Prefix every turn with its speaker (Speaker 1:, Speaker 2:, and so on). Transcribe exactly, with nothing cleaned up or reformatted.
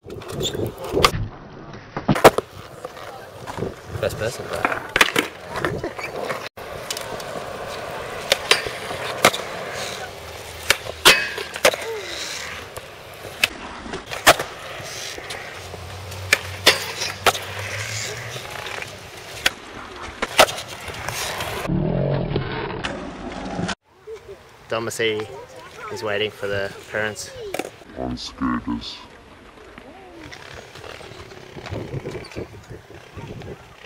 Speaker 1: First person for that. Dom Misiti is waiting for the parents
Speaker 2: on skaters.